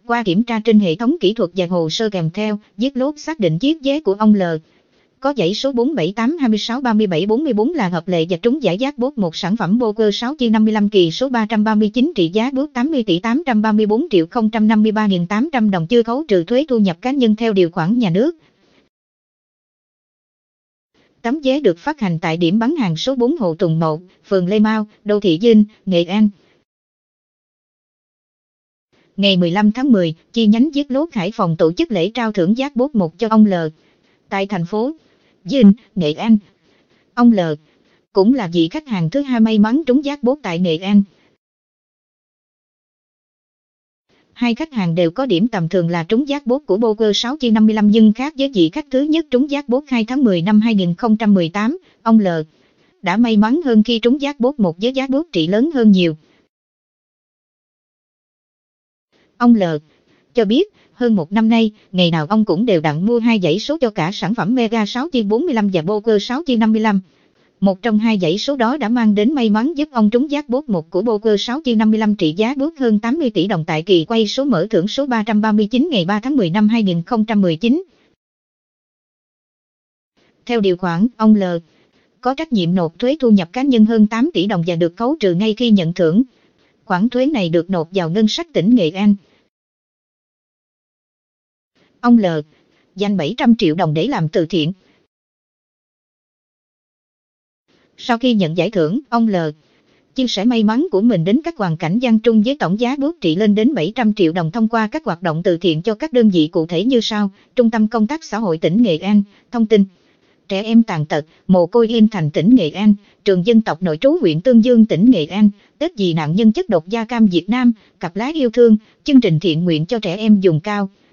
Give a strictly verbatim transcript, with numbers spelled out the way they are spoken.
Qua kiểm tra trên hệ thống kỹ thuật và hồ sơ kèm theo, chiếc lốt xác định chiếc vé của ông L có dãy số bốn bảy tám hai sáu ba bảy bốn bốn là hợp lệ và trúng giải jackpot một sản phẩm poker sáu chia năm mươi lăm kỳ số ba trăm ba mươi chín trị giá bước tám mươi tỷ tám trăm ba mươi bốn triệu không trăm năm mươi ba nghìn tám trăm đồng chưa khấu trừ thuế thu nhập cá nhân theo điều khoản nhà nước. Tấm vé được phát hành tại điểm bán hàng số bốn Hồ Tùng một, phường Lê Mau, đô thị Vinh, Nghệ An. Ngày mười lăm tháng mười, chi nhánh Giết Lốt Hải Phòng tổ chức lễ trao thưởng jackpot một cho ông L tại thành phố Vinh, Nghệ An. Ông L cũng là vị khách hàng thứ hai may mắn trúng jackpot tại Nghệ An. Hai khách hàng đều có điểm tầm thường là trúng jackpot của poker sáu chia năm mươi lăm nhưng khác với vị khách thứ nhất trúng jackpot hai tháng mười năm hai nghìn không trăm mười tám, ông L đã may mắn hơn khi trúng jackpot một với jackpot trị lớn hơn nhiều. Ông L cho biết, hơn một năm nay, ngày nào ông cũng đều đặn mua hai dãy số cho cả sản phẩm Mega sáu chia bốn mươi lăm và Poker sáu chia năm mươi lăm. Một trong hai dãy số đó đã mang đến may mắn giúp ông trúng jackpot một của Poker sáu chia năm mươi lăm trị giá bước hơn tám mươi tỷ đồng tại kỳ quay số mở thưởng số ba trăm ba mươi chín ngày ba tháng mười năm hai nghìn không trăm mười chín. Theo điều khoản, ông L có trách nhiệm nộp thuế thu nhập cá nhân hơn tám tỷ đồng và được khấu trừ ngay khi nhận thưởng. Khoản thuế này được nộp vào ngân sách tỉnh Nghệ An. Ông L dành bảy trăm triệu đồng để làm từ thiện. Sau khi nhận giải thưởng, ông L chia sẻ may mắn của mình đến các hoàn cảnh gian trung với tổng giá bước trị lên đến bảy trăm triệu đồng thông qua các hoạt động từ thiện cho các đơn vị cụ thể như sau: Trung tâm Công tác Xã hội tỉnh Nghệ An, thông tin trẻ em tàn tật, mồ côi Yên Thành tỉnh Nghệ An, trường dân tộc nội trú huyện Tương Dương tỉnh Nghệ An, Tết vì nạn nhân chất độc da cam Việt Nam, cặp lá yêu thương, chương trình thiện nguyện cho trẻ em vùng cao.